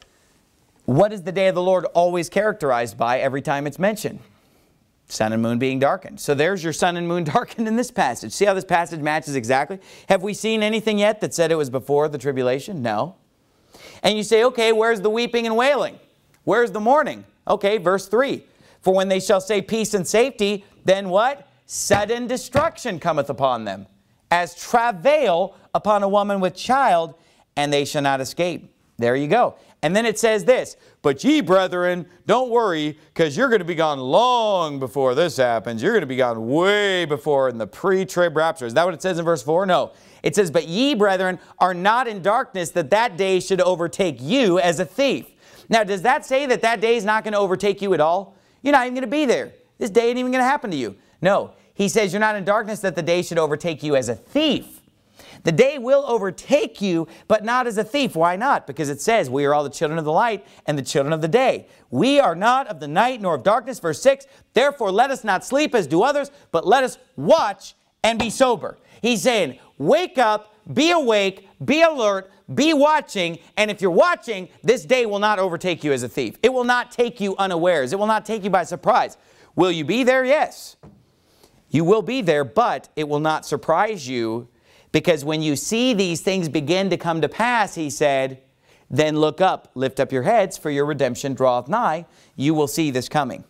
what is the day of the Lord always characterized by every time it's mentioned? Sun and moon being darkened. So there's your sun and moon darkened in this passage. See how this passage matches exactly? Have we seen anything yet that said it was before the tribulation? No. And you say, okay, where's the weeping and wailing? Where's the mourning? Okay, verse three. For when they shall say peace and safety, then what? Sudden destruction cometh upon them, as travail upon a woman with child, and they shall not escape. There you go. And then it says this, but ye, brethren, don't worry, because you're going to be gone long before this happens. You're going to be gone way before in the pre-trib rapture. Is that what it says in verse four? No. It says, but ye, brethren, are not in darkness, that that day should overtake you as a thief. Now, does that say that that day is not going to overtake you at all? You're not even going to be there. This day ain't even going to happen to you. No. He says you're not in darkness, that the day should overtake you as a thief. The day will overtake you, but not as a thief. Why not? Because it says, we are all the children of the light and the children of the day. We are not of the night nor of darkness. Verse six, therefore let us not sleep as do others, but let us watch and be sober. He's saying, wake up, be awake, be alert, be watching, and if you're watching, this day will not overtake you as a thief. It will not take you unawares. It will not take you by surprise. Will you be there? Yes. You will be there, but it will not surprise you. Because when you see these things begin to come to pass, he said, then look up, lift up your heads, for your redemption draweth nigh. You will see this coming.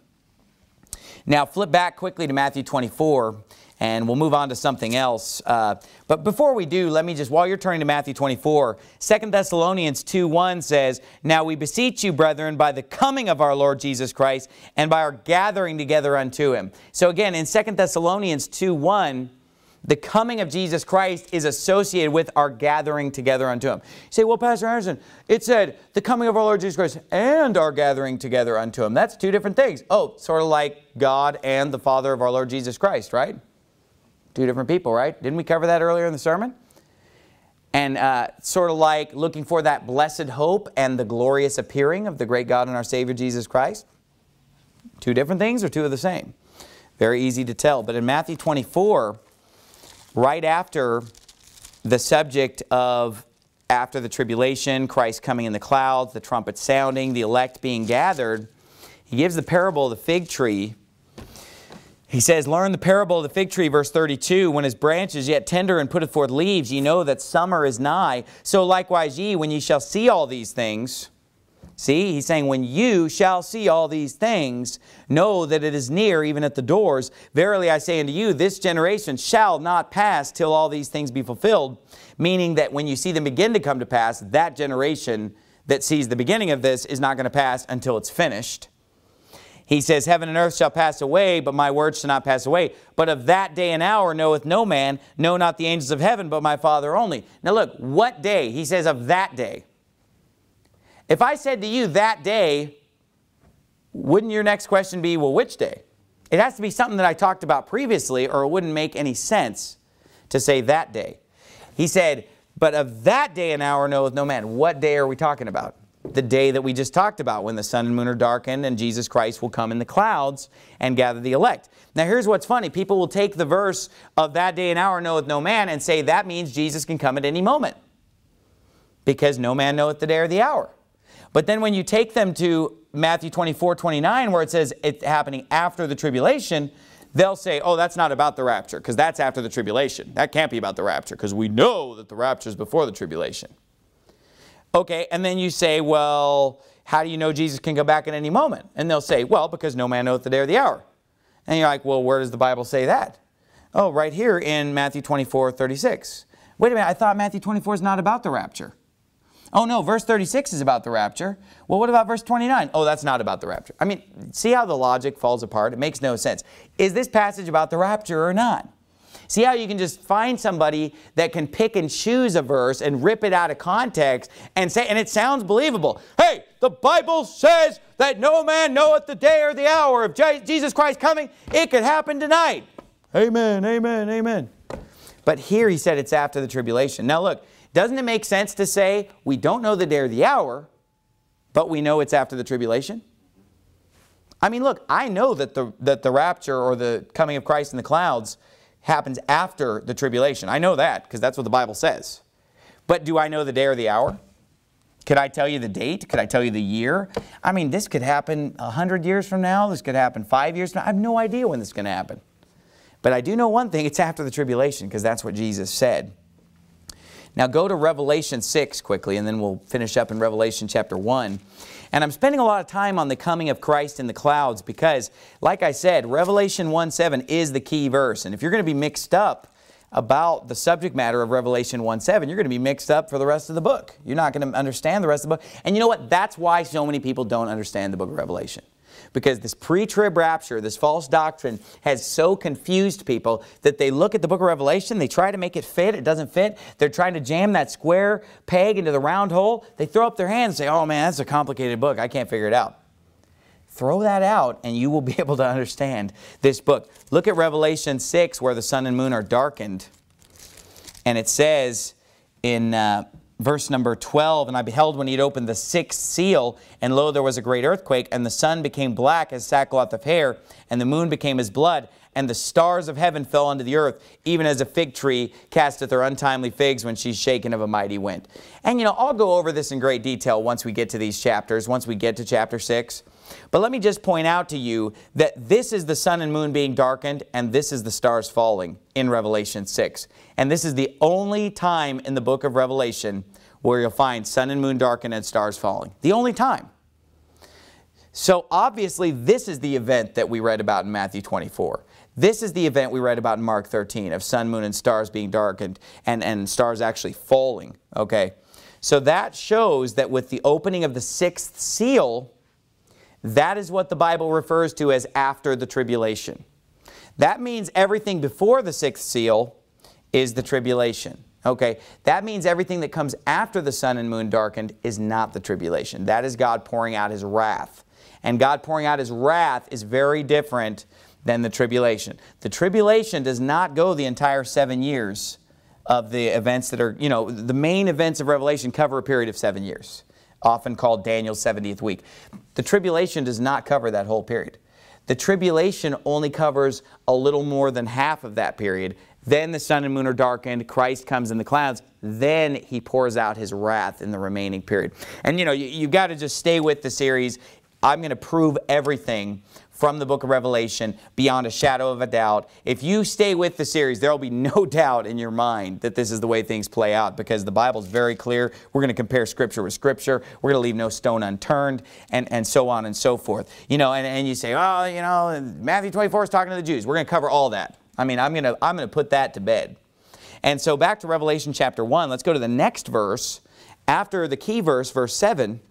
Now flip back quickly to Matthew twenty-four, and we'll move on to something else. Uh, but before we do, let me just, while you're turning to Matthew twenty-four, Second Thessalonians two one says, now we beseech you, brethren, by the coming of our Lord Jesus Christ, and by our gathering together unto him. So again, in Second Thessalonians two one, the coming of Jesus Christ is associated with our gathering together unto him. You say, well, Pastor Anderson, it said the coming of our Lord Jesus Christ and our gathering together unto him. That's two different things. Oh, sort of like God and the Father of our Lord Jesus Christ, right? Two different people, right? Didn't we cover that earlier in the sermon? And uh, sort of like looking for that blessed hope and the glorious appearing of the great God and our Savior Jesus Christ. Two different things or two of the same? Very easy to tell. But in Matthew twenty-four, right after the subject of after the tribulation, Christ coming in the clouds, the trumpet sounding, the elect being gathered, he gives the parable of the fig tree. He says, learn the parable of the fig tree, verse thirty-two, when his branch is yet tender and putteth forth leaves, ye know that summer is nigh. So likewise ye, when ye shall see all these things, see, he's saying, when you shall see all these things, know that it is near, even at the doors. Verily I say unto you, this generation shall not pass till all these things be fulfilled. Meaning that when you see them begin to come to pass, that generation that sees the beginning of this is not going to pass until it's finished. He says, heaven and earth shall pass away, but my words shall not pass away. But of that day and hour knoweth no man, no not the angels of heaven, but my Father only. Now look, what day? He says of that day. If I said to you that day, wouldn't your next question be, well, which day? It has to be something that I talked about previously, or it wouldn't make any sense to say that day. He said, but of that day and hour knoweth no man. What day are we talking about? The day that we just talked about, when the sun and moon are darkened and Jesus Christ will come in the clouds and gather the elect. Now here's what's funny. People will take the verse of that day and hour knoweth no man and say that means Jesus can come at any moment, because no man knoweth the day or the hour. But then when you take them to Matthew twenty-four, twenty-nine, where it says it's happening after the tribulation, they'll say, oh, that's not about the rapture, because that's after the tribulation. That can't be about the rapture, because we know that the rapture is before the tribulation. Okay, and then you say, well, how do you know Jesus can come back at any moment? And they'll say, well, because no man knoweth the day or the hour. And you're like, well, where does the Bible say that? Oh, right here in Matthew twenty-four, thirty-six. Wait a minute, I thought Matthew twenty-four is not about the rapture. Oh no, verse thirty-six is about the rapture. Well, what about verse twenty-nine? Oh, that's not about the rapture. I mean, see how the logic falls apart? It makes no sense. Is this passage about the rapture or not? See how you can just find somebody that can pick and choose a verse and rip it out of context and say, and it sounds believable. Hey, the Bible says that no man knoweth the day or the hour of Jesus Christ coming. It could happen tonight. Amen, amen, amen. But here he said it's after the tribulation. Now look, doesn't it make sense to say we don't know the day or the hour, but we know it's after the tribulation? I mean, look, I know that the, that the rapture or the coming of Christ in the clouds happens after the tribulation. I know that because that's what the Bible says. But do I know the day or the hour? Could I tell you the date? Could I tell you the year? I mean, this could happen a hundred years from now. This could happen five years from now. I have no idea when this is going to happen. But I do know one thing. It's after the tribulation, because that's what Jesus said. Now go to Revelation six quickly, and then we'll finish up in Revelation chapter one. And I'm spending a lot of time on the coming of Christ in the clouds because, like I said, Revelation one seven is the key verse. And if you're going to be mixed up about the subject matter of Revelation one seven, you're going to be mixed up for the rest of the book. You're not going to understand the rest of the book. And you know what? That's why so many people don't understand the book of Revelation. Because this pre-trib rapture, this false doctrine, has so confused people that they look at the book of Revelation, they try to make it fit, it doesn't fit. They're trying to jam that square peg into the round hole. They throw up their hands and say, oh man, that's a complicated book, I can't figure it out. Throw that out and you will be able to understand this book. Look at Revelation six, where the sun and moon are darkened. And it says in uh, verse number twelve, and I beheld when he had opened the sixth seal, and lo, there was a great earthquake, and the sun became black as sackcloth of hair, and the moon became as blood, and the stars of heaven fell unto the earth, even as a fig tree casteth her untimely figs when she's shaken of a mighty wind. And you know, I'll go over this in great detail once we get to these chapters, once we get to chapter six. But let me just point out to you that this is the sun and moon being darkened, and this is the stars falling in Revelation six. And this is the only time in the book of Revelation where you'll find sun and moon darkened and stars falling. The only time. So obviously this is the event that we read about in Matthew twenty-four. This is the event we read about in Mark thirteen of sun, moon, and stars being darkened and, and stars actually falling. Okay, so that shows that with the opening of the sixth seal, that is what the Bible refers to as after the tribulation. That means everything before the sixth seal is the tribulation. Okay, that means everything that comes after the sun and moon darkened is not the tribulation. That is God pouring out His wrath. And God pouring out His wrath is very different than the tribulation. The tribulation does not go the entire seven years of the events that are, you know, the main events of Revelation cover a period of seven years, often called Daniel's seventieth week. The tribulation does not cover that whole period. The tribulation only covers a little more than half of that period. Then the sun and moon are darkened, Christ comes in the clouds, then He pours out His wrath in the remaining period. And you know, you, you've got to just stay with the series. I'm going to prove everything from the book of Revelation beyond a shadow of a doubt. If you stay with the series, there will be no doubt in your mind that this is the way things play out, because the Bible is very clear. We're going to compare Scripture with Scripture. We're going to leave no stone unturned, and, and so on and so forth. You know, and, and you say, oh, you know, Matthew twenty-four is talking to the Jews. We're going to cover all that. I mean, I'm going to, I'm going to put that to bed. And so back to Revelation chapter one, let's go to the next verse, after the key verse, verse seven,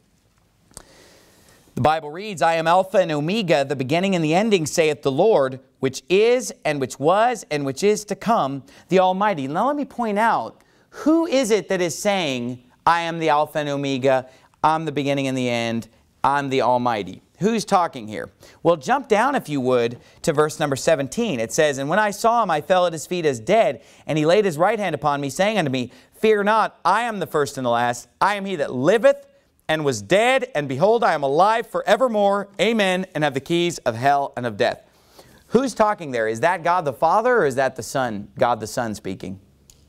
the Bible reads, I am Alpha and Omega, the beginning and the ending, saith the Lord, which is, and which was, and which is to come, the Almighty. Now let me point out, who is it that is saying, I am the Alpha and Omega, I'm the beginning and the end, I'm the Almighty? Who's talking here? Well, jump down, if you would, to verse number seventeen. It says, and when I saw him, I fell at his feet as dead, and he laid his right hand upon me, saying unto me, fear not, I am the first and the last. I am he that liveth, and was dead, and behold, I am alive forevermore. Amen. And have the keys of hell and of death. Who's talking there? Is that God the Father, or is that the Son, God the Son speaking?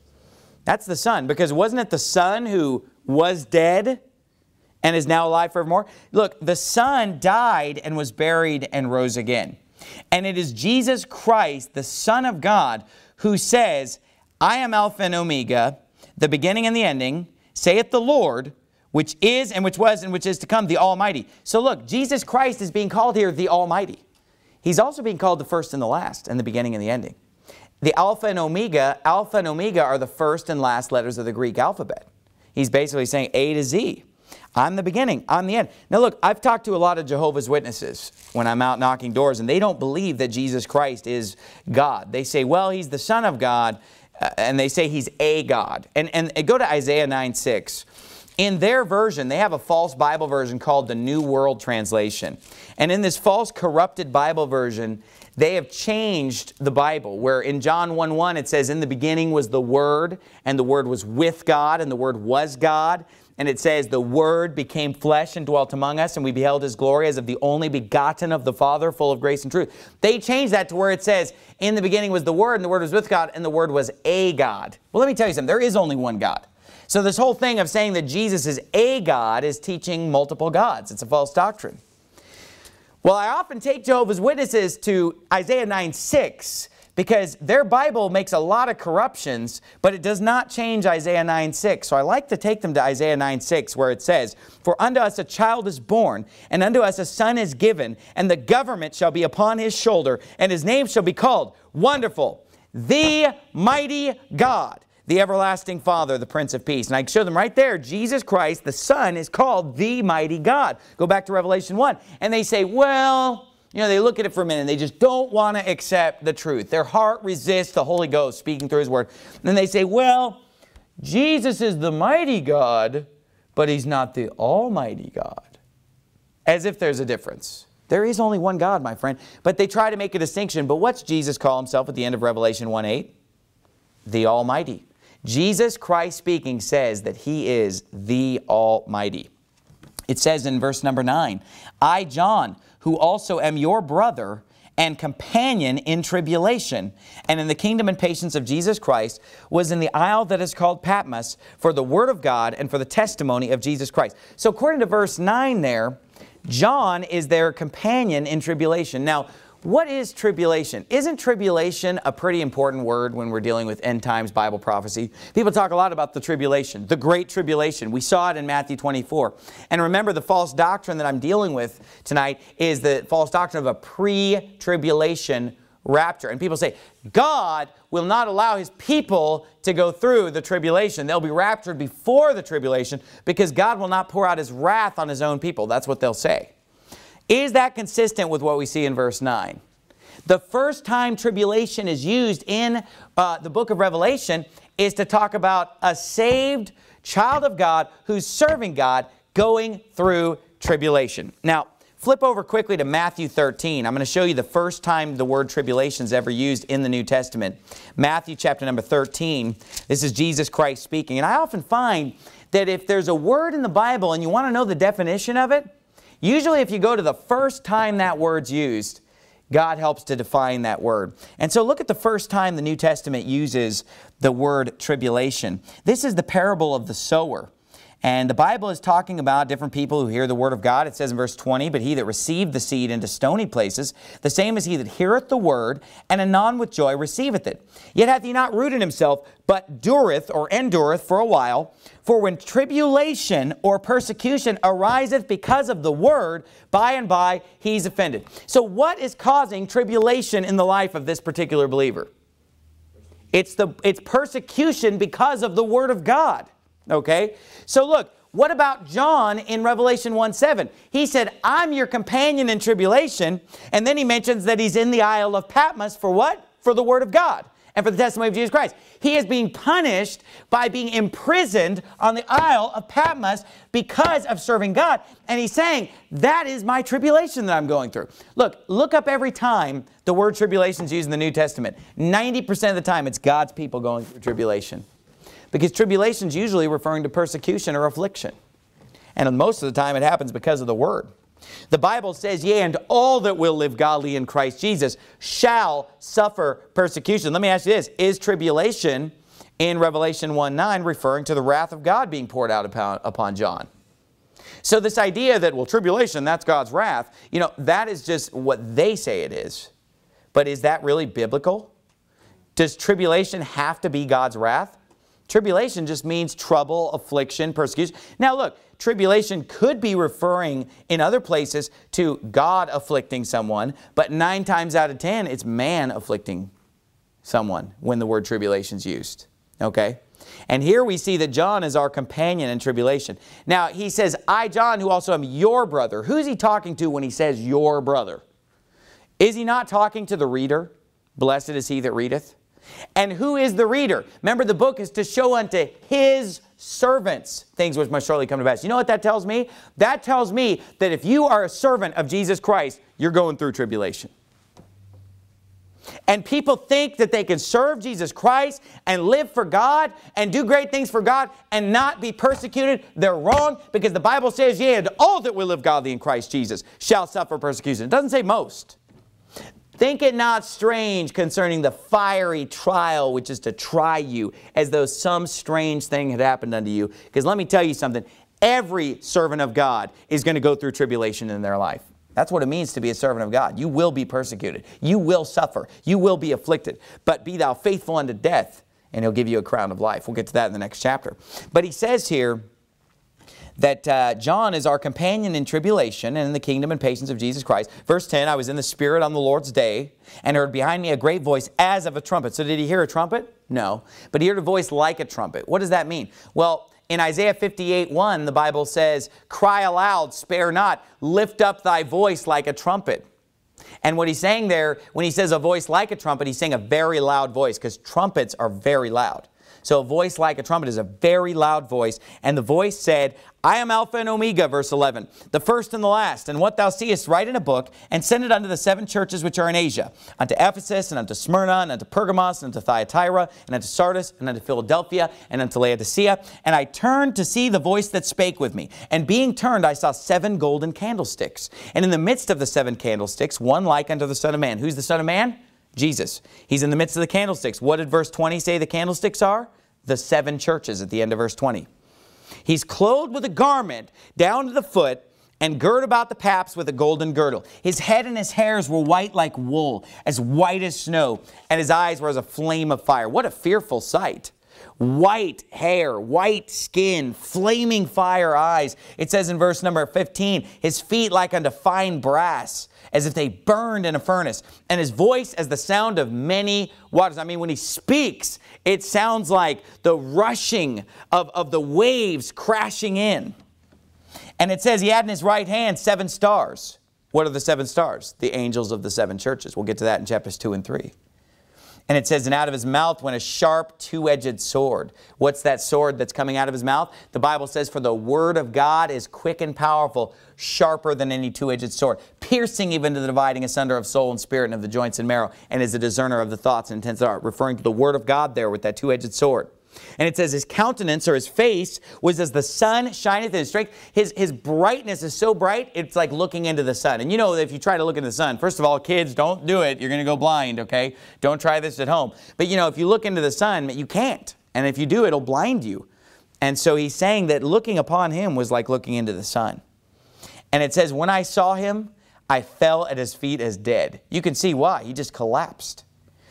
That's the Son, because wasn't it the Son who was dead and is now alive forevermore? Look, the Son died and was buried and rose again. And it is Jesus Christ, the Son of God, who says, I am Alpha and Omega, the beginning and the ending, saith the Lord, which is, and which was, and which is to come, the Almighty. So look, Jesus Christ is being called here the Almighty. He's also being called the first and the last, and the beginning and the ending. The Alpha and Omega, Alpha and Omega are the first and last letters of the Greek alphabet. He's basically saying A to Z. I'm the beginning, I'm the end. Now look, I've talked to a lot of Jehovah's Witnesses when I'm out knocking doors, and they don't believe that Jesus Christ is God. They say, well, He's the Son of God, uh, and they say He's a God. And, and, and go to Isaiah nine six. In their version, they have a false Bible version called the New World Translation. And in this false corrupted Bible version, they have changed the Bible, where in John one one it says, in the beginning was the Word, and the Word was with God, and the Word was God. And it says, the Word became flesh and dwelt among us, and we beheld His glory as of the only begotten of the Father, full of grace and truth. They changed that to where it says, in the beginning was the Word, and the Word was with God, and the Word was a God. Well, let me tell you something. There is only one God. So this whole thing of saying that Jesus is a God is teaching multiple gods. It's a false doctrine. Well, I often take Jehovah's Witnesses to Isaiah nine six because their Bible makes a lot of corruptions, but it does not change Isaiah nine six. So I like to take them to Isaiah nine six, where it says, for unto us a child is born, and unto us a son is given, and the government shall be upon his shoulder, and his name shall be called Wonderful, the Mighty God, the Everlasting Father, the Prince of Peace. And I show them right there, Jesus Christ, the Son, is called the Mighty God. Go back to Revelation one. And they say, well, you know, they look at it for a minute and they just don't want to accept the truth. Their heart resists the Holy Ghost speaking through His Word. And then they say, well, Jesus is the mighty God, but He's not the Almighty God. As if there's a difference. There is only one God, my friend. But they try to make a distinction. But what's Jesus call Himself at the end of Revelation one eight? The Almighty. Jesus Christ speaking says that He is the Almighty. It says in verse number nine, I, John, who also am your brother and companion in tribulation, and in the kingdom and patience of Jesus Christ, was in the isle that is called Patmos for the word of God and for the testimony of Jesus Christ. So according to verse nine there, John is their companion in tribulation. Now, what is tribulation? Isn't tribulation a pretty important word when we're dealing with end times Bible prophecy? People talk a lot about the tribulation, the great tribulation. We saw it in Matthew twenty-four. And remember, the false doctrine that I'm dealing with tonight is the false doctrine of a pre-tribulation rapture. And people say, God will not allow His people to go through the tribulation. They'll be raptured before the tribulation because God will not pour out His wrath on His own people. That's what they'll say. Is that consistent with what we see in verse nine? The first time tribulation is used in uh, the book of Revelation is to talk about a saved child of God who's serving God going through tribulation. Now, flip over quickly to Matthew thirteen. I'm going to show you the first time the word tribulation is ever used in the New Testament. Matthew chapter number thirteen. This is Jesus Christ speaking. And I often find that if there's a word in the Bible and you want to know the definition of it, usually if you go to the first time that word's used, God helps to define that word. And so look at the first time the New Testament uses the word tribulation. This is the parable of the sower. And the Bible is talking about different people who hear the word of God. It says in verse twenty, but he that received the seed into stony places, the same is he that heareth the word, and anon with joy receiveth it. Yet hath he not rooted himself, but dureth or endureth for a while. For when tribulation or persecution ariseth because of the word, by and by he's offended. So what is causing tribulation in the life of this particular believer? It's, the, it's persecution because of the word of God. Okay? So look, what about John in Revelation one seven? He said, I'm your companion in tribulation. And then he mentions that he's in the Isle of Patmos for what? For the Word of God and for the testimony of Jesus Christ. He is being punished by being imprisoned on the Isle of Patmos because of serving God. And he's saying, that is my tribulation that I'm going through. Look, look up every time the word tribulation is used in the New Testament. ninety percent of the time, it's God's people going through tribulation. Because tribulation is usually referring to persecution or affliction. And most of the time, it happens because of the Word. The Bible says, yea, and all that will live godly in Christ Jesus shall suffer persecution. Let me ask you this. Is tribulation in Revelation one nine referring to the wrath of God being poured out upon, upon John? So this idea that, well, tribulation, that's God's wrath, you know, that is just what they say it is. But is that really biblical? Does tribulation have to be God's wrath? Tribulation just means trouble, affliction, persecution. Now look, tribulation could be referring in other places to God afflicting someone, but nine times out of ten, it's man afflicting someone when the word tribulation is used. Okay? And here we see that John is our companion in tribulation. Now he says, I, John, who also am your brother. Who's he talking to when he says your brother? Is he not talking to the reader? Blessed is he that readeth. And who is the reader? Remember, the book is to show unto his servants things which must shortly come to pass. You know what that tells me? That tells me that if you are a servant of Jesus Christ, you're going through tribulation. And people think that they can serve Jesus Christ and live for God and do great things for God and not be persecuted. They're wrong, because the Bible says, yea, and all that will live godly in Christ Jesus shall suffer persecution. It doesn't say most. Think it not strange concerning the fiery trial which is to try you, as though some strange thing had happened unto you. Because let me tell you something, every servant of God is going to go through tribulation in their life. That's what it means to be a servant of God. You will be persecuted. You will suffer. You will be afflicted. But be thou faithful unto death, and He'll give you a crown of life. We'll get to that in the next chapter. But he says here that uh, John is our companion in tribulation and in the kingdom and patience of Jesus Christ. Verse ten, I was in the Spirit on the Lord's day, and heard behind me a great voice as of a trumpet. So did he hear a trumpet? No. But he heard a voice like a trumpet. What does that mean? Well, in Isaiah fifty-eight one, the Bible says, cry aloud, spare not, lift up thy voice like a trumpet. And what he's saying there, when he says a voice like a trumpet, he's saying a very loud voice, because trumpets are very loud. So a voice like a trumpet is a very loud voice. And the voice said, I am Alpha and Omega, verse eleven, the first and the last. And what thou seest, write in a book, and send it unto the seven churches which are in Asia, unto Ephesus, and unto Smyrna, and unto Pergamos, and unto Thyatira, and unto Sardis, and unto Philadelphia, and unto Laodicea. And I turned to see the voice that spake with me. And being turned, I saw seven golden candlesticks. And in the midst of the seven candlesticks, one like unto the Son of Man. Who's the Son of Man? Jesus. He's in the midst of the candlesticks. What did verse twenty say the candlesticks are? The seven churches at the end of verse twenty. He's clothed with a garment down to the foot, and girt about the paps with a golden girdle. His head and his hairs were white like wool, as white as snow, and his eyes were as a flame of fire. What a fearful sight. White hair, white skin, flaming fire eyes. It says in verse number fifteen, his feet like unto fine brass, as if they burned in a furnace, and his voice as the sound of many waters. I mean, when he speaks, it sounds like the rushing of, of the waves crashing in. And it says he had in his right hand seven stars. What are the seven stars? The angels of the seven churches. We'll get to that in chapters two and three. And it says, and out of his mouth went a sharp two-edged sword. What's that sword that's coming out of his mouth? The Bible says, for the word of God is quick and powerful, sharper than any two-edged sword, piercing even to the dividing asunder of soul and spirit and of the joints and marrow, and is a discerner of the thoughts and intents of the heart. Referring to the word of God there with that two-edged sword. And it says his countenance or his face was as the sun shineth in his strength. His, his brightness is so bright, it's like looking into the sun. And you know, if you try to look into the sun, first of all, kids, don't do it. You're going to go blind, okay? Don't try this at home. But you know, if you look into the sun, you can't. And if you do, it'll blind you. And so he's saying that looking upon him was like looking into the sun. And it says, when I saw him, I fell at his feet as dead. You can see why. He just collapsed.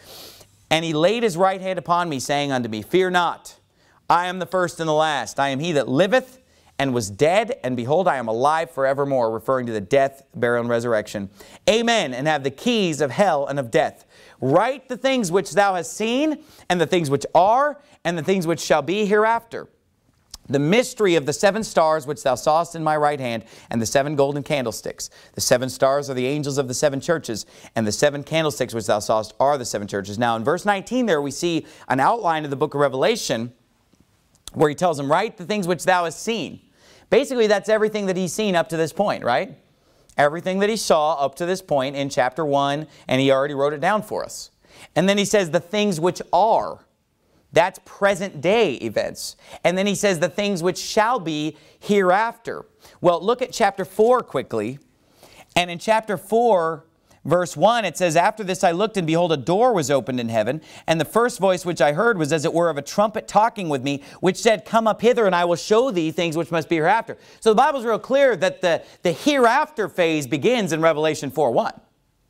And he laid his right hand upon me, saying unto me, fear not, I am the first and the last. I am he that liveth and was dead, and behold, I am alive forevermore, referring to the death, burial, and resurrection. Amen, and have the keys of hell and of death. Write the things which thou hast seen, and the things which are, and the things which shall be hereafter. The mystery of the seven stars which thou sawest in my right hand, and the seven golden candlesticks. The seven stars are the angels of the seven churches, and the seven candlesticks which thou sawest are the seven churches. Now in verse nineteen there we see an outline of the book of Revelation where he tells them, write the things which thou hast seen. Basically that's everything that he's seen up to this point, right? Everything that he saw up to this point in chapter one, and he already wrote it down for us. And then he says the things which are. That's present day events. And then he says the things which shall be hereafter. Well, look at chapter four quickly. And in chapter four, verse one, it says, after this I looked, and behold, a door was opened in heaven. And the first voice which I heard was as it were of a trumpet talking with me, which said, come up hither, and I will show thee things which must be hereafter. So the Bible's real clear that the, the hereafter phase begins in Revelation four one.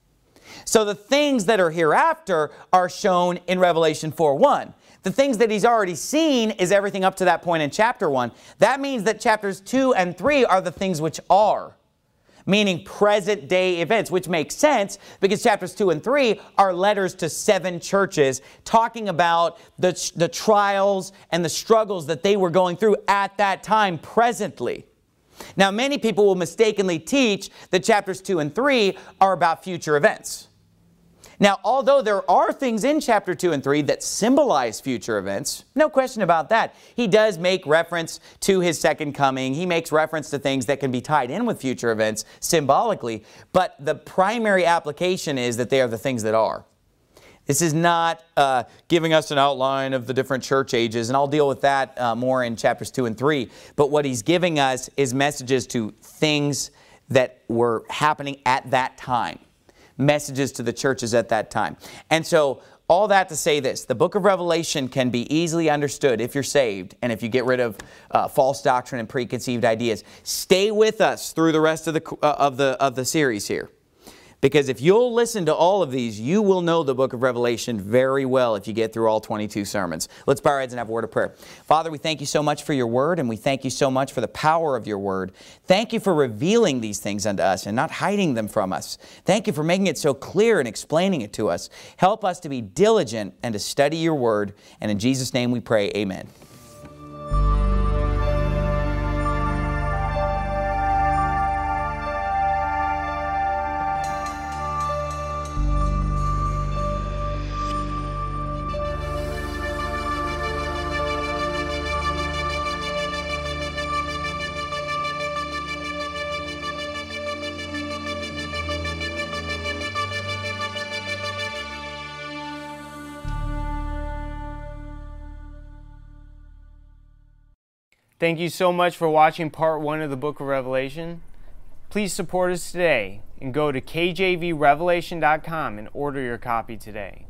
So the things that are hereafter are shown in Revelation four one. The things that he's already seen is everything up to that point in chapter one. That means that chapters two and three are the things which are, meaning present day events, which makes sense because chapters two and three are letters to seven churches talking about the, the trials and the struggles that they were going through at that time presently. Now, many people will mistakenly teach that chapters two and three are about future events. Now, although there are things in chapter two and three that symbolize future events, no question about that. He does make reference to his second coming. He makes reference to things that can be tied in with future events symbolically. But the primary application is that they are the things that are. This is not uh, giving us an outline of the different church ages, and I'll deal with that uh, more in chapters two and three. But what he's giving us is messages to things that were happening at that time. Messages to the churches at that time. And so all that to say this, the book of Revelation can be easily understood if you're saved and if you get rid of uh, false doctrine and preconceived ideas. Stay with us through the rest of the, uh, of the, of the series here. Because if you'll listen to all of these, you will know the book of Revelation very well if you get through all twenty-two sermons. Let's bow our heads and have a word of prayer. Father, we thank you so much for your word, and we thank you so much for the power of your word. Thank you for revealing these things unto us and not hiding them from us. Thank you for making it so clear and explaining it to us. Help us to be diligent and to study your word. And in Jesus' name we pray, amen. Thank you so much for watching part one of the book of Revelation. Please support us today and go to K J V revelation dot com and order your copy today.